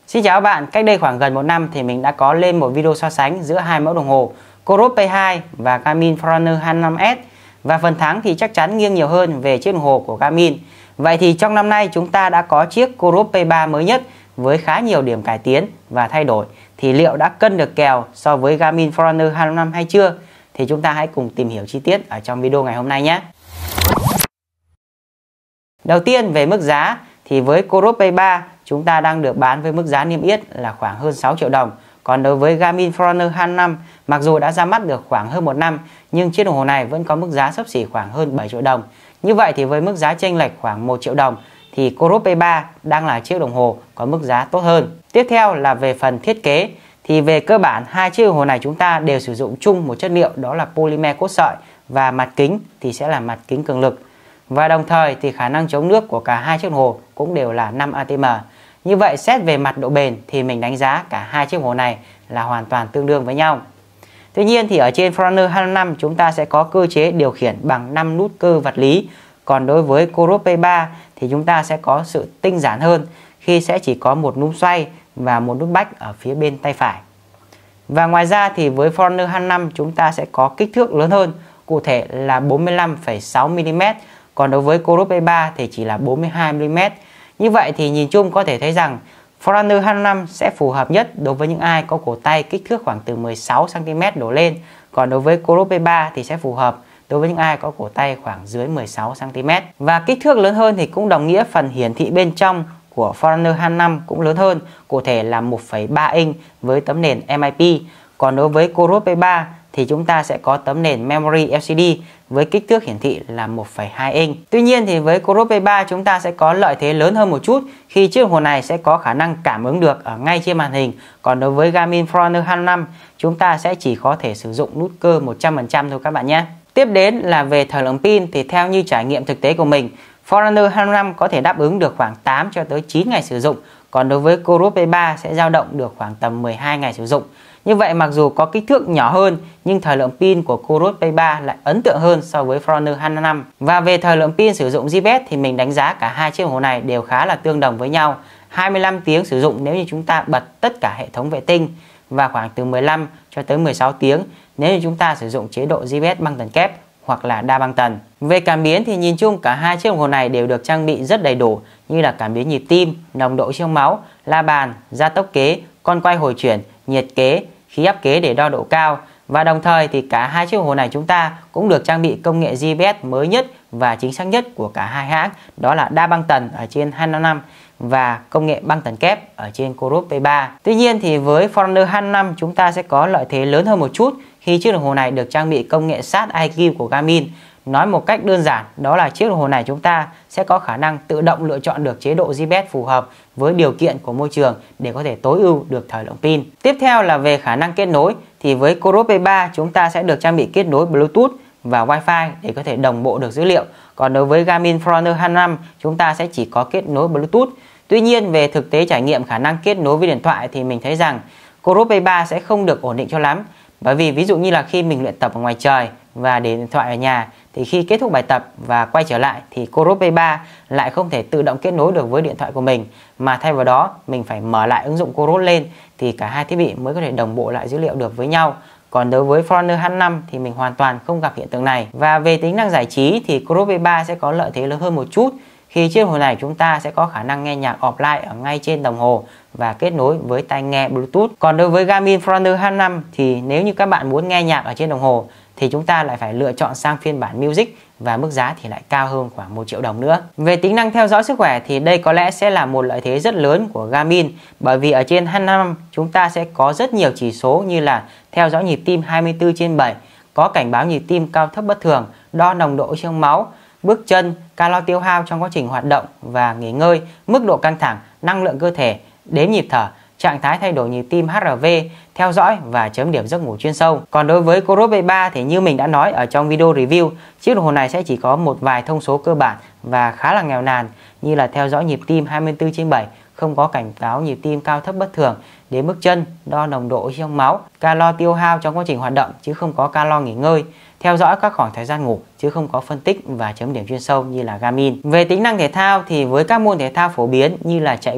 Xin chào các bạn, cách đây khoảng gần một năm thì mình đã có lên một video so sánh giữa hai mẫu đồng hồ Coros P2 và Garmin Forerunner 25S. Và phần thắng thì chắc chắn nghiêng nhiều hơn về chiếc đồng hồ của Garmin. Vậy thì trong năm nay chúng ta đã có chiếc Coros P3 mới nhất với khá nhiều điểm cải tiến và thay đổi. Thì liệu đã cân được kèo so với Garmin Forerunner 25 hay chưa? Thì chúng ta hãy cùng tìm hiểu chi tiết ở trong video ngày hôm nay nhé. Đầu tiên về mức giá thì với Coros P3 chúng ta đang được bán với mức giá niêm yết là khoảng hơn 6 triệu đồng. Còn đối với Garmin Forerunner 25, mặc dù đã ra mắt được khoảng hơn một năm nhưng chiếc đồng hồ này vẫn có mức giá xấp xỉ khoảng hơn 7 triệu đồng. Như vậy thì với mức giá chênh lệch khoảng 1 triệu đồng thì Coros P3 đang là chiếc đồng hồ có mức giá tốt hơn. Tiếp theo là về phần thiết kế. Thì về cơ bản hai chiếc đồng hồ này chúng ta đều sử dụng chung một chất liệu, đó là polymer cốt sợi, và mặt kính thì sẽ là mặt kính cường lực. Và đồng thời thì khả năng chống nước của cả hai chiếc đồng hồ cũng đều là 5 atm. Như vậy xét về mặt độ bền thì mình đánh giá cả hai chiếc đồng hồ này là hoàn toàn tương đương với nhau. Tuy nhiên thì ở trên Forerunner 25 chúng ta sẽ có cơ chế điều khiển bằng 5 nút cơ vật lý. Còn đối với Coros P3 thì chúng ta sẽ có sự tinh giản hơn khi sẽ chỉ có một núm xoay và một nút bách ở phía bên tay phải. Và ngoài ra thì với Forerunner 25 chúng ta sẽ có kích thước lớn hơn, cụ thể là 45,6mm. Còn đối với Coros P3 thì chỉ là 42mm. Như vậy thì nhìn chung có thể thấy rằng Forerunner 25 sẽ phù hợp nhất đối với những ai có cổ tay kích thước khoảng từ 16cm đổ lên. Còn đối với Coros P3 thì sẽ phù hợp đối với những ai có cổ tay khoảng dưới 16cm. Và kích thước lớn hơn thì cũng đồng nghĩa phần hiển thị bên trong của Forerunner 25 cũng lớn hơn, cụ thể là 1,3 inch với tấm nền MIP. Còn đối với Coros P3 thì chúng ta sẽ có tấm nền Memory LCD với kích thước hiển thị là 1,2 inch. Tuy nhiên thì với Coros P3 chúng ta sẽ có lợi thế lớn hơn một chút khi chiếc đồng hồ này sẽ có khả năng cảm ứng được ở ngay trên màn hình. Còn đối với Garmin Forerunner 25 chúng ta sẽ chỉ có thể sử dụng nút cơ 100% thôi các bạn nhé. Tiếp đến là về thời lượng pin thì theo như trải nghiệm thực tế của mình, Forerunner 25 có thể đáp ứng được khoảng 8 cho tới 9 ngày sử dụng. Còn đối với Coros P3 sẽ dao động được khoảng tầm 12 ngày sử dụng. Như vậy mặc dù có kích thước nhỏ hơn nhưng thời lượng pin của Coros P3 lại ấn tượng hơn so với Forerunner 25. Và về thời lượng pin sử dụng GPS thì mình đánh giá cả hai chiếc đồng hồ này đều khá là tương đồng với nhau. 25 tiếng sử dụng nếu như chúng ta bật tất cả hệ thống vệ tinh và khoảng từ 15 cho tới 16 tiếng nếu như chúng ta sử dụng chế độ GPS băng tần kép hoặc là đa băng tần. Về cảm biến thì nhìn chung cả hai chiếc đồng hồ này đều được trang bị rất đầy đủ như là cảm biến nhịp tim, nồng độ trong máu, la bàn, gia tốc kế, con quay hồi chuyển, nhiệt kế, khí áp kế để đo độ cao. Và đồng thời thì cả hai chiếc đồng hồ này chúng ta cũng được trang bị công nghệ GPS mới nhất và chính xác nhất của cả hai hãng, đó là đa băng tần ở trên 255 và công nghệ băng tần kép ở trên Coros P3. Tuy nhiên thì với Forerunner 25 chúng ta sẽ có lợi thế lớn hơn một chút khi chiếc đồng hồ này được trang bị công nghệ sát IQ của Garmin. Nói một cách đơn giản đó là chiếc đồng hồ này chúng ta sẽ có khả năng tự động lựa chọn được chế độ GPS phù hợp với điều kiện của môi trường để có thể tối ưu được thời lượng pin. Tiếp theo là về khả năng kết nối thì với Coros P3 chúng ta sẽ được trang bị kết nối Bluetooth và Wi-Fi để có thể đồng bộ được dữ liệu. Còn đối với Garmin Forerunner 25 chúng ta sẽ chỉ có kết nối Bluetooth. Tuy nhiên về thực tế trải nghiệm khả năng kết nối với điện thoại thì mình thấy rằng Coros P3 sẽ không được ổn định cho lắm. Bởi vì ví dụ như là khi mình luyện tập ở ngoài trời và để điện thoại ở nhà thì khi kết thúc bài tập và quay trở lại thì Coros P3 lại không thể tự động kết nối được với điện thoại của mình, mà thay vào đó mình phải mở lại ứng dụng Coros lên thì cả hai thiết bị mới có thể đồng bộ lại dữ liệu được với nhau. Còn đối với Forerunner 25 thì mình hoàn toàn không gặp hiện tượng này. Và về tính năng giải trí thì Coros P3 sẽ có lợi thế lớn hơn một chút khi chiếc đồng hồ này chúng ta sẽ có khả năng nghe nhạc offline ở ngay trên đồng hồ và kết nối với tai nghe Bluetooth. Còn đối với Garmin Forerunner 25 thì nếu như các bạn muốn nghe nhạc ở trên đồng hồ thì chúng ta lại phải lựa chọn sang phiên bản Music và mức giá thì lại cao hơn khoảng 1 triệu đồng nữa. Về tính năng theo dõi sức khỏe thì đây có lẽ sẽ là một lợi thế rất lớn của Garmin, bởi vì ở trên 25 chúng ta sẽ có rất nhiều chỉ số như là theo dõi nhịp tim 24/7, có cảnh báo nhịp tim cao thấp bất thường, đo nồng độ trong máu, bước chân, calo tiêu hao trong quá trình hoạt động và nghỉ ngơi, mức độ căng thẳng, năng lượng cơ thể, đếm nhịp thở, trạng thái thay đổi nhịp tim HRV, theo dõi và chấm điểm giấc ngủ chuyên sâu. Còn đối với Coros P3 thì như mình đã nói ở trong video review, chiếc đồng hồ này sẽ chỉ có một vài thông số cơ bản và khá là nghèo nàn như là theo dõi nhịp tim 24/7, không có cảnh báo nhịp tim cao thấp bất thường, đếm bước chân, đo nồng độ trong máu, calo tiêu hao trong quá trình hoạt động chứ không có calo nghỉ ngơi, theo dõi các khoảng thời gian ngủ chứ không có phân tích và chấm điểm chuyên sâu như là Garmin. Về tính năng thể thao thì với các môn thể thao phổ biến như là chạy bộ,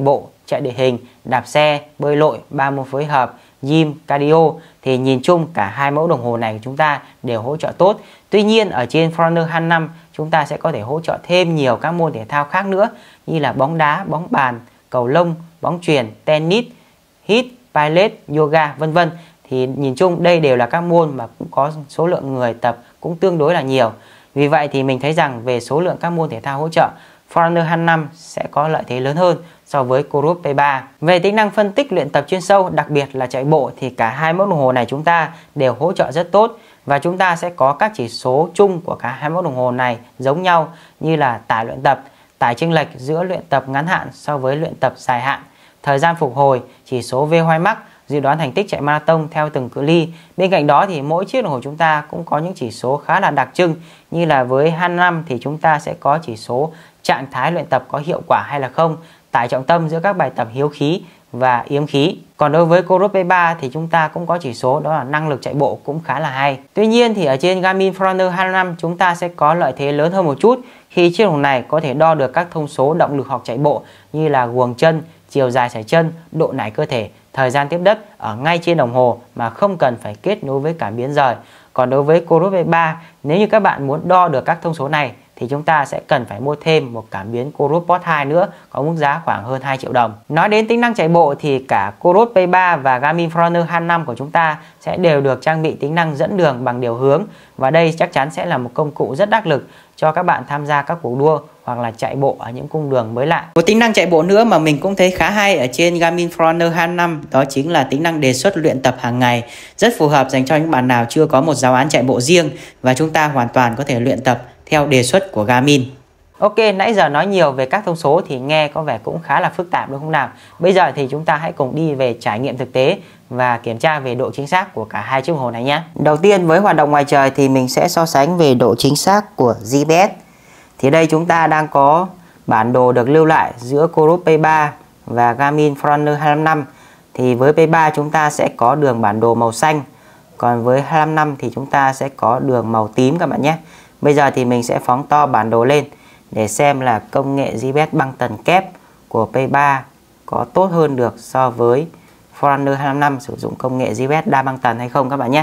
chạy địa hình, đạp xe, bơi lội, 3 môn phối hợp, gym, cardio thì nhìn chung cả hai mẫu đồng hồ này của chúng ta đều hỗ trợ tốt. Tuy nhiên ở trên Forerunner 25 chúng ta sẽ có thể hỗ trợ thêm nhiều các môn thể thao khác nữa như là bóng đá, bóng bàn, cầu lông, bóng chuyền, tennis, hít, pilot, yoga vân vân. Thì nhìn chung đây đều là các môn mà cũng có số lượng người tập cũng tương đối là nhiều. Vì vậy thì mình thấy rằng về số lượng các môn thể thao hỗ trợ, Forerunner 25 sẽ có lợi thế lớn hơn so với Coros P3. Về tính năng phân tích luyện tập chuyên sâu, đặc biệt là chạy bộ thì cả hai mẫu đồng hồ này chúng ta đều hỗ trợ rất tốt. Và chúng ta sẽ có các chỉ số chung của cả hai mẫu đồng hồ này giống nhau như là tải luyện tập, tải chênh lệch giữa luyện tập ngắn hạn so với luyện tập dài hạn, thời gian phục hồi, chỉ số VO2 max, dự đoán thành tích chạy marathon theo từng cự ly. Bên cạnh đó thì mỗi chiếc đồng hồ chúng ta cũng có những chỉ số khá là đặc trưng, như là với H5 thì chúng ta sẽ có chỉ số trạng thái luyện tập có hiệu quả hay là không, tải trọng tâm giữa các bài tập hiếu khí và yếm khí. Còn đối với Coros P3 thì chúng ta cũng có chỉ số đó là năng lực chạy bộ cũng khá là hay. Tuy nhiên thì ở trên Garmin Forerunner 25 chúng ta sẽ có lợi thế lớn hơn một chút khi chiếc đồng hồ này có thể đo được các thông số động lực học chạy bộ như là guồng chân, chiều dài sải chân, độ nải cơ thể, thời gian tiếp đất ở ngay trên đồng hồ mà không cần phải kết nối với cảm biến rời. Còn đối với Coros V3, nếu như các bạn muốn đo được các thông số này thì chúng ta sẽ cần phải mua thêm một cảm biến Coros Pod 2 nữa, có mức giá khoảng hơn 2 triệu đồng. Nói đến tính năng chạy bộ thì cả Coros P3 và Garmin Forerunner 25 của chúng ta sẽ đều được trang bị tính năng dẫn đường bằng điều hướng, và đây chắc chắn sẽ là một công cụ rất đắc lực cho các bạn tham gia các cuộc đua hoặc là chạy bộ ở những cung đường mới lạ. Một tính năng chạy bộ nữa mà mình cũng thấy khá hay ở trên Garmin Forerunner 25 đó chính là tính năng đề xuất luyện tập hàng ngày, rất phù hợp dành cho những bạn nào chưa có một giáo án chạy bộ riêng và chúng ta hoàn toàn có thể luyện tập theo đề xuất của Garmin. Ok, nãy giờ nói nhiều về các thông số thì nghe có vẻ cũng khá là phức tạp đúng không nào? Bây giờ thì chúng ta hãy cùng đi về trải nghiệm thực tế và kiểm tra về độ chính xác của cả hai chiếc đồng hồ này nhé. Đầu tiên với hoạt động ngoài trời thì mình sẽ so sánh về độ chính xác của GPS. Thì đây chúng ta đang có bản đồ được lưu lại giữa Coros P3 và Garmin Forerunner 25. Thì với P3 chúng ta sẽ có đường bản đồ màu xanh, còn với 25 thì chúng ta sẽ có đường màu tím các bạn nhé. Bây giờ thì mình sẽ phóng to bản đồ lên để xem là công nghệ GPS băng tần kép của P3 có tốt hơn được so với Forerunner 25 sử dụng công nghệ GPS đa băng tần hay không các bạn nhé.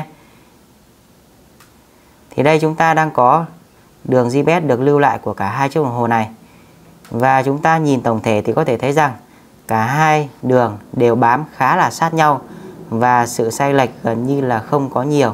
Thì đây chúng ta đang có đường GPS được lưu lại của cả hai chiếc đồng hồ này. Và chúng ta nhìn tổng thể thì có thể thấy rằng cả hai đường đều bám khá là sát nhau và sự sai lệch gần như là không có nhiều.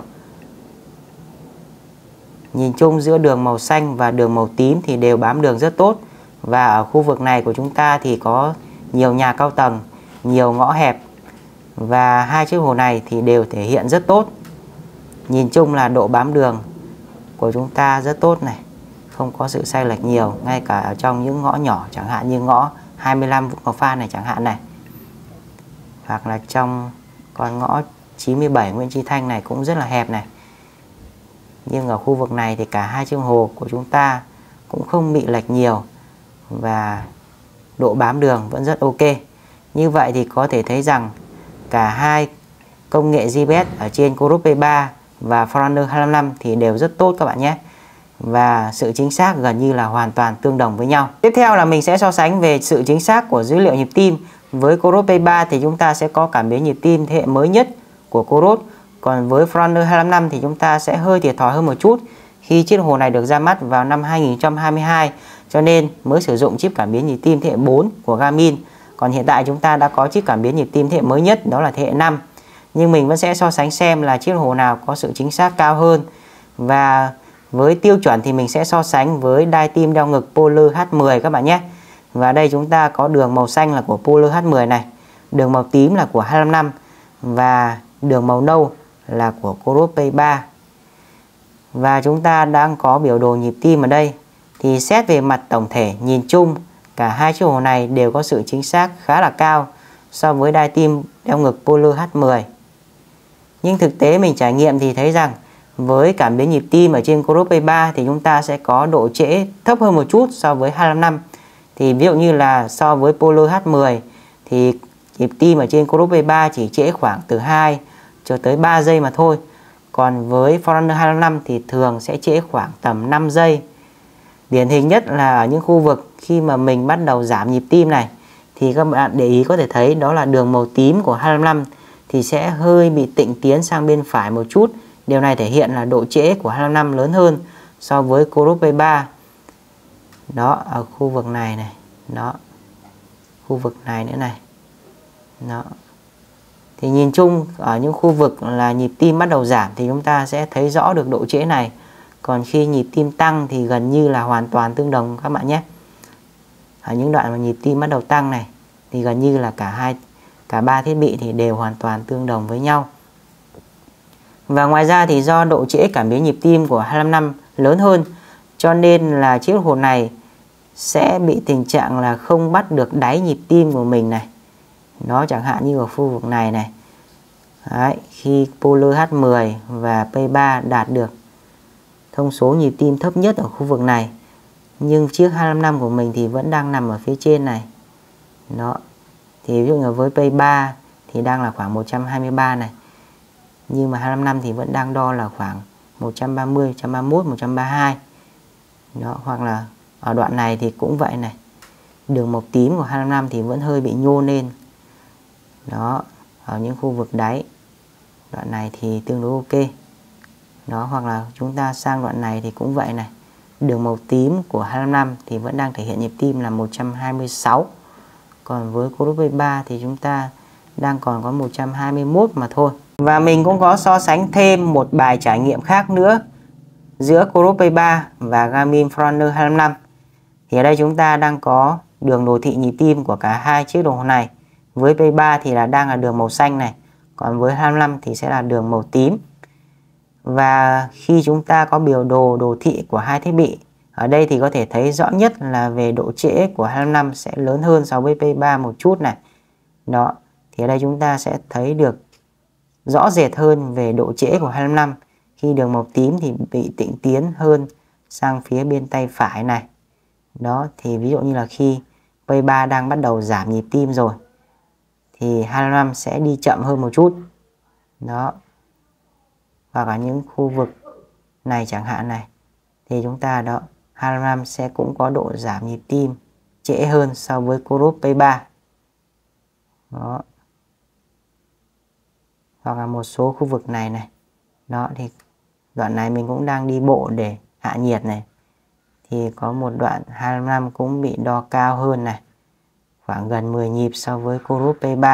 Nhìn chung giữa đường màu xanh và đường màu tím thì đều bám đường rất tốt. Và ở khu vực này của chúng ta thì có nhiều nhà cao tầng, nhiều ngõ hẹp. Và hai chiếc đồng hồ này thì đều thể hiện rất tốt. Nhìn chung là độ bám đường của chúng ta rất tốt này, không có sự sai lệch nhiều, ngay cả ở trong những ngõ nhỏ chẳng hạn như ngõ 25 Vũ Ngọc Phan này chẳng hạn này, hoặc là trong con ngõ 97 Nguyễn Chí Thanh này cũng rất là hẹp này. Nhưng ở khu vực này thì cả hai chiếc đồng hồ của chúng ta cũng không bị lệch nhiều và độ bám đường vẫn rất ok. Như vậy thì có thể thấy rằng cả hai công nghệ GPS ở trên Coros P3 và Forerunner 25 thì đều rất tốt các bạn nhé. Và sự chính xác gần như là hoàn toàn tương đồng với nhau. Tiếp theo là mình sẽ so sánh về sự chính xác của dữ liệu nhịp tim. Với Coros P3 thì chúng ta sẽ có cảm biến nhịp tim thế hệ mới nhất của Coros. Còn với Forerunner 25 thì chúng ta sẽ hơi thiệt thòi hơn một chút khi chiếc đồng hồ này được ra mắt vào năm 2022, cho nên mới sử dụng chip cảm biến nhịp tim thế hệ 4 của Garmin. Còn hiện tại chúng ta đã có chip cảm biến nhịp tim thế hệ mới nhất, đó là thế hệ 5. Nhưng mình vẫn sẽ so sánh xem là chiếc đồng hồ nào có sự chính xác cao hơn. Và với tiêu chuẩn thì mình sẽ so sánh với đai tim đeo ngực Polar H10 các bạn nhé. Và đây chúng ta có đường màu xanh là của Polar H10 này, đường màu tím là của 255 và đường màu nâu là của Coros P3. Và chúng ta đang có biểu đồ nhịp tim ở đây. Thì xét về mặt tổng thể, nhìn chung cả hai chiếc đồng hồ này đều có sự chính xác khá là cao so với đai tim đeo ngực Polar H10. Nhưng thực tế mình trải nghiệm thì thấy rằng với cảm biến nhịp tim ở trên Coros P3 thì chúng ta sẽ có độ trễ thấp hơn một chút so với 255. Thì ví dụ như là so với Polar H10 thì nhịp tim ở trên Coros P3 chỉ trễ khoảng từ 2 cho tới 3 giây mà thôi. Còn với Forerunner 25 thì thường sẽ trễ khoảng tầm 5 giây. Điển hình nhất là ở những khu vực khi mà mình bắt đầu giảm nhịp tim này thì các bạn để ý có thể thấy đó là đường màu tím của 255 thì sẽ hơi bị tịnh tiến sang bên phải một chút. Điều này thể hiện là độ trễ của 255 lớn hơn so với Coro P3. Đó, ở khu vực này này, đó, khu vực này nữa này. Đó. Thì nhìn chung ở những khu vực là nhịp tim bắt đầu giảm thì chúng ta sẽ thấy rõ được độ trễ này. Còn khi nhịp tim tăng thì gần như là hoàn toàn tương đồng các bạn nhé. Ở những đoạn mà nhịp tim bắt đầu tăng này thì gần như là cả ba thiết bị thì đều hoàn toàn tương đồng với nhau. Và ngoài ra thì do độ trễ cảm biến nhịp tim của 255 lớn hơn cho nên là chiếc đồng hồ này sẽ bị tình trạng là không bắt được đáy nhịp tim của mình này. Nó chẳng hạn như ở khu vực này này. Đấy, khi Polar H10 và P3 đạt được thông số nhịp tim thấp nhất ở khu vực này, nhưng chiếc 255 của mình thì vẫn đang nằm ở phía trên này. Đó. Thì ví dụ như với P3 thì đang là khoảng 123 này. Nhưng mà 255 thì vẫn đang đo là khoảng 130, 131, 132. Đó, hoặc là ở đoạn này thì cũng vậy này. Đường màu tím của 255 thì vẫn hơi bị nhô lên. Đó, ở những khu vực đáy. Đoạn này thì tương đối ok. Đó, hoặc là chúng ta sang đoạn này thì cũng vậy này. Đường màu tím của 255 thì vẫn đang thể hiện nhịp tim là 126. Còn với Coro P3 thì chúng ta đang còn có 121 mà thôi. Và mình cũng có so sánh thêm một bài trải nghiệm khác nữa giữa Coro P3 và Garmin Forerunner 255. Thì ở đây chúng ta đang có đường đồ thị nhịp tim của cả hai chiếc đồng hồ này. Với P3 thì đang là đường màu xanh này, còn với 255 thì sẽ là đường màu tím. Và khi chúng ta có biểu đồ đồ thị của hai thiết bị, ở đây thì có thể thấy rõ nhất là về độ trễ của 255 sẽ lớn hơn so với P3 một chút này. Đó, thì ở đây chúng ta sẽ thấy được rõ rệt hơn về độ trễ của 255 khi đường màu tím thì bị tịnh tiến hơn sang phía bên tay phải này. Đó, thì ví dụ như là khi P3 đang bắt đầu giảm nhịp tim rồi thì 255 sẽ đi chậm hơn một chút. Đó. Và cả những khu vực này chẳng hạn này thì chúng ta đó 255 sẽ cũng có độ giảm nhịp tim trễ hơn so với Coro P3. Đó. Hoặc là một số khu vực này này. Đó, thì đoạn này mình cũng đang đi bộ để hạ nhiệt này. Thì có một đoạn 255 cũng bị đo cao hơn này. Khoảng gần 10 nhịp so với Coro P3.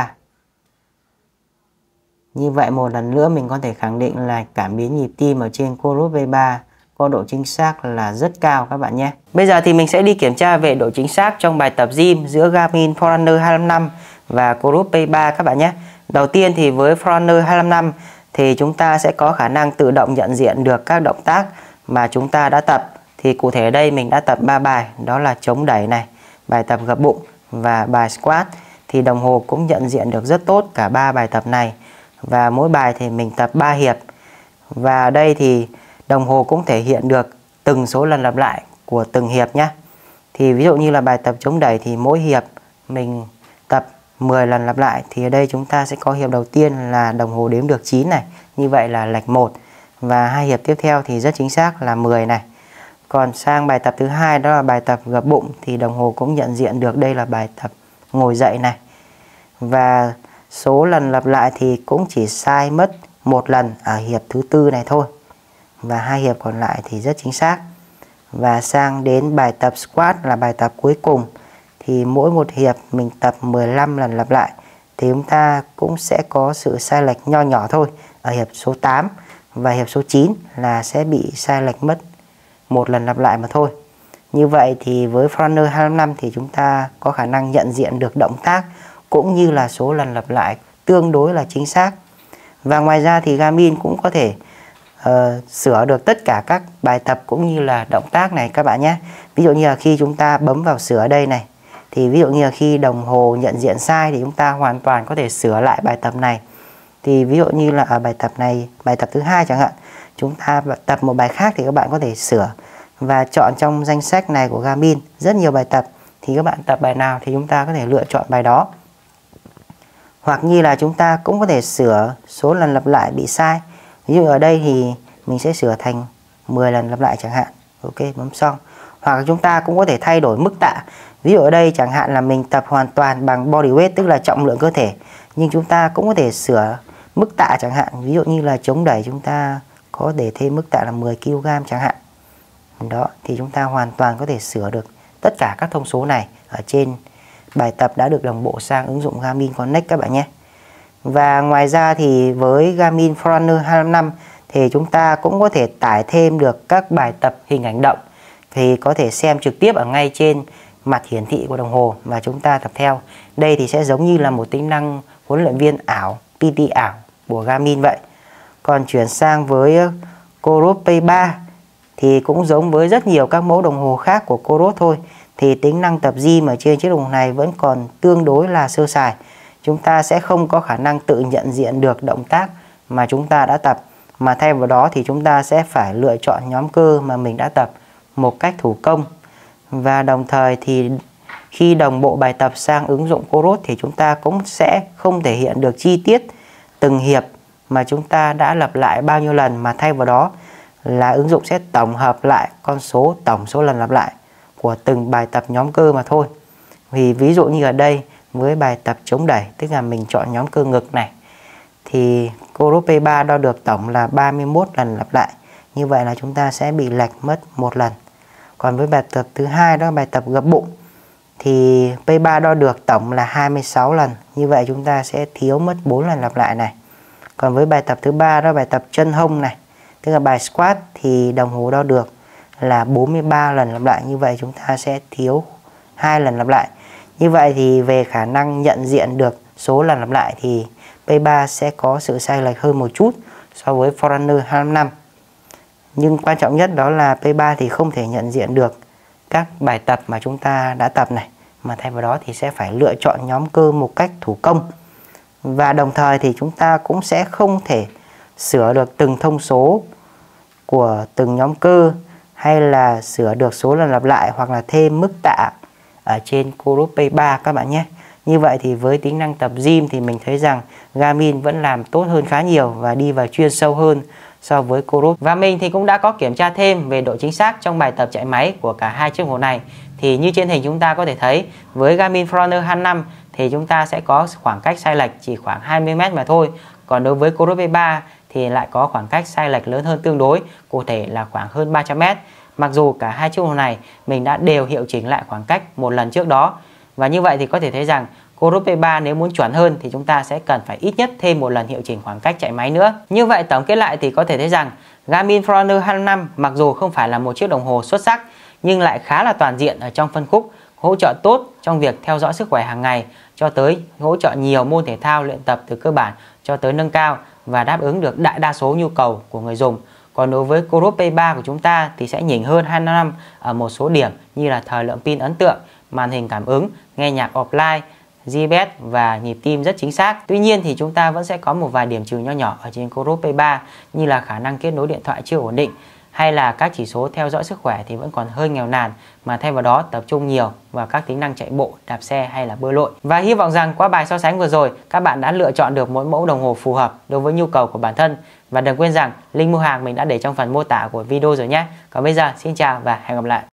Như vậy một lần nữa mình có thể khẳng định là cảm biến nhịp tim ở trên Coro P3 có độ chính xác là rất cao các bạn nhé. Bây giờ thì mình sẽ đi kiểm tra về độ chính xác trong bài tập gym giữa Garmin Forerunner 255 và Coro P3 các bạn nhé. Đầu tiên thì với Forerunner 255 thì chúng ta sẽ có khả năng tự động nhận diện được các động tác mà chúng ta đã tập. Thì cụ thể ở đây mình đã tập 3 bài, đó là chống đẩy này, bài tập gập bụng và bài squat. Thì đồng hồ cũng nhận diện được rất tốt cả 3 bài tập này. Và mỗi bài thì mình tập 3 hiệp. Và ở đây thì đồng hồ cũng thể hiện được từng số lần lặp lại của từng hiệp nhé. Thì ví dụ như là bài tập chống đẩy thì mỗi hiệp mình tập 10 lần lặp lại. Thì ở đây chúng ta sẽ có hiệp đầu tiên là đồng hồ đếm được 9 này. Như vậy là lệch 1. Và hai hiệp tiếp theo thì rất chính xác là 10 này. Còn sang bài tập thứ hai đó là bài tập gập bụng thì đồng hồ cũng nhận diện được đây là bài tập ngồi dậy này. Và số lần lặp lại thì cũng chỉ sai mất một lần ở hiệp thứ tư này thôi. Và hai hiệp còn lại thì rất chính xác. Và sang đến bài tập squat là bài tập cuối cùng. Thì mỗi một hiệp mình tập 15 lần lặp lại. Thì chúng ta cũng sẽ có sự sai lệch nho nhỏ thôi. Ở hiệp số 8 và hiệp số 9 là sẽ bị sai lệch mất một lần lặp lại mà thôi. Như vậy thì với Forerunner 255 thì chúng ta có khả năng nhận diện được động tác cũng như là số lần lặp lại tương đối là chính xác. Và ngoài ra thì Garmin cũng có thể sửa được tất cả các bài tập cũng như là động tác này các bạn nhé. Ví dụ như là khi chúng ta bấm vào sửa ở đây này, thì ví dụ như là khi đồng hồ nhận diện sai thì chúng ta hoàn toàn có thể sửa lại bài tập này. Thì ví dụ như là ở bài tập này, bài tập thứ hai chẳng hạn, chúng ta tập một bài khác thì các bạn có thể sửa và chọn trong danh sách này của Garmin rất nhiều bài tập. Thì các bạn tập bài nào thì chúng ta có thể lựa chọn bài đó. Hoặc như là chúng ta cũng có thể sửa số lần lặp lại bị sai. Ví dụ ở đây thì mình sẽ sửa thành 10 lần lặp lại chẳng hạn. Ok, bấm xong. Hoặc chúng ta cũng có thể thay đổi mức tạ. Ví Ví dụ ở đây chẳng hạn là mình tập hoàn toàn bằng body weight, tức là trọng lượng cơ thể, nhưng chúng ta cũng có thể sửa mức tạ chẳng hạn. Ví dụ như là chống đẩy chúng ta có để thêm mức tạ là 10 kg chẳng hạn. Đó, thì chúng ta hoàn toàn có thể sửa được tất cả các thông số này ở trên bài tập đã được đồng bộ sang ứng dụng Garmin Connect các bạn nhé. Và ngoài ra thì với Garmin Forerunner 255 thì chúng ta cũng có thể tải thêm được các bài tập hình ảnh động, thì có thể xem trực tiếp ở ngay trên mặt hiển thị của đồng hồ và chúng ta tập theo. Đây thì sẽ giống như là một tính năng huấn luyện viên ảo, PT ảo của Garmin vậy. Còn chuyển sang với Coros Pay 3 thì cũng giống với rất nhiều các mẫu đồng hồ khác của Coros thôi. Thì tính năng tập gym ở trên chiếc đồng hồ này vẫn còn tương đối là sơ sài. Chúng ta sẽ không có khả năng tự nhận diện được động tác mà chúng ta đã tập, mà thay vào đó thì chúng ta sẽ phải lựa chọn nhóm cơ mà mình đã tập một cách thủ công. Và đồng thời thì khi đồng bộ bài tập sang ứng dụng Coros thì chúng ta cũng sẽ không thể hiện được chi tiết từng hiệp mà chúng ta đã lặp lại bao nhiêu lần, mà thay vào đó là ứng dụng sẽ tổng hợp lại con số tổng số lần lặp lại của từng bài tập nhóm cơ mà thôi. Vì ví dụ như ở đây với bài tập chống đẩy, tức là mình chọn nhóm cơ ngực này, thì Coros P3 đo được tổng là 31 lần lặp lại. Như vậy là chúng ta sẽ bị lệch mất một lần. Còn với bài tập thứ hai, đó là bài tập gập bụng, thì P3 đo được tổng là 26 lần. Như vậy chúng ta sẽ thiếu mất 4 lần lặp lại này. Còn với bài tập thứ ba, đó là bài tập chân hông này, tức là bài squat, thì đồng hồ đo được là 43 lần lặp lại. Như vậy chúng ta sẽ thiếu 2 lần lặp lại. Như vậy thì về khả năng nhận diện được số lần lặp lại thì P3 sẽ có sự sai lệch hơn một chút so với Forerunner 255. Nhưng quan trọng nhất đó là P3 thì không thể nhận diện được các bài tập mà chúng ta đã tập này, mà thay vào đó thì sẽ phải lựa chọn nhóm cơ một cách thủ công. Và đồng thời thì chúng ta cũng sẽ không thể sửa được từng thông số của từng nhóm cơ, hay là sửa được số lần lặp lại hoặc là thêm mức tạ ở trên Coros P3 các bạn nhé. Như vậy thì với tính năng tập gym thì mình thấy rằng Garmin vẫn làm tốt hơn khá nhiều và đi vào chuyên sâu hơn so với Coros. Và mình thì cũng đã có kiểm tra thêm về độ chính xác trong bài tập chạy máy của cả hai chiếc đồng hồ này. Thì như trên hình chúng ta có thể thấy, với Garmin Forerunner 255 thì chúng ta sẽ có khoảng cách sai lệch chỉ khoảng 20 m mà thôi. Còn đối với Coros P3 thì lại có khoảng cách sai lệch lớn hơn tương đối, cụ thể là khoảng hơn 300 m. Mặc dù cả hai chiếc đồng hồ này mình đã đều hiệu chỉnh lại khoảng cách một lần trước đó. Và như vậy thì có thể thấy rằng Coros P3 nếu muốn chuẩn hơn thì chúng ta sẽ cần phải ít nhất thêm một lần hiệu chỉnh khoảng cách chạy máy nữa. Như vậy tổng kết lại thì có thể thấy rằng Garmin Forerunner 255 mặc dù không phải là một chiếc đồng hồ xuất sắc, nhưng lại khá là toàn diện ở trong phân khúc, hỗ trợ tốt trong việc theo dõi sức khỏe hàng ngày, cho tới hỗ trợ nhiều môn thể thao luyện tập từ cơ bản cho tới nâng cao, và đáp ứng được đại đa số nhu cầu của người dùng. Còn đối với Coros P3 của chúng ta thì sẽ nhỉnh hơn 255 ở một số điểm như là thời lượng pin ấn tượng, màn hình cảm ứng, nghe nhạc offline, GPS và nhịp tim rất chính xác. Tuy nhiên thì chúng ta vẫn sẽ có một vài điểm trừ nho nhỏ ở trên Coros P3, như là khả năng kết nối điện thoại chưa ổn định, hay là các chỉ số theo dõi sức khỏe thì vẫn còn hơi nghèo nàn, mà thay vào đó tập trung nhiều vào các tính năng chạy bộ, đạp xe hay là bơi lội. Và hy vọng rằng qua bài so sánh vừa rồi, các bạn đã lựa chọn được mỗi mẫu đồng hồ phù hợp đối với nhu cầu của bản thân. Và đừng quên rằng link mua hàng mình đã để trong phần mô tả của video rồi nhé. Còn bây giờ xin chào và hẹn gặp lại.